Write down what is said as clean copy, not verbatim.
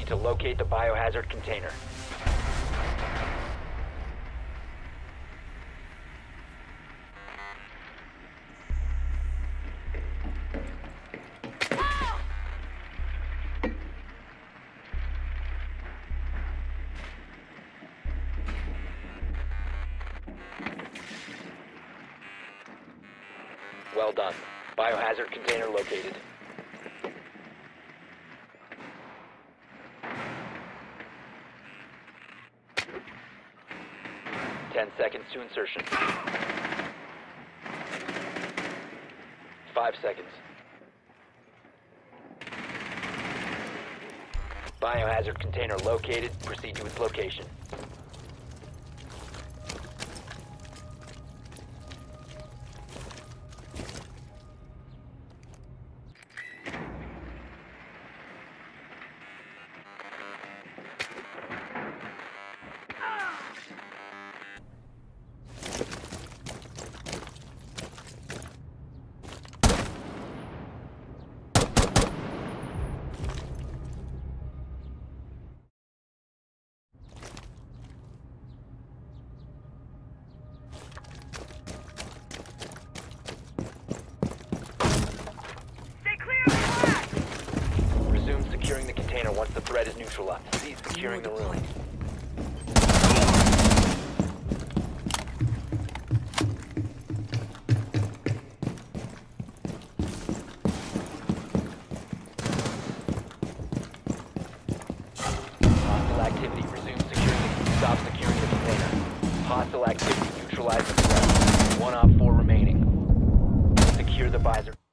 to locate the biohazard container. Well done. Biohazard container located. Ten seconds to insertion. 5 seconds. Biohazard container located. Proceed to its location. Securing the container once the threat is neutralized. Cease securing the room. Hostile activity. Resume securing. Stop securing the container. Hostile activity. Neutralize the threat. 1 op 4 remaining. Secure the visor.